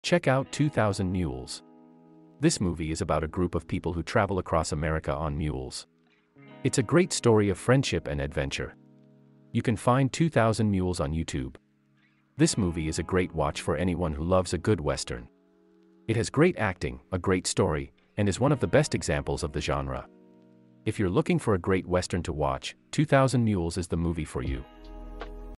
Check out 2000 Mules. This movie is about a group of people who travel across America on mules. It's a great story of friendship and adventure. You can find 2000 Mules on YouTube. This movie is a great watch for anyone who loves a good Western. It has great acting, a great story, and is one of the best examples of the genre. If you're looking for a great Western to watch, 2000 Mules is the movie for you.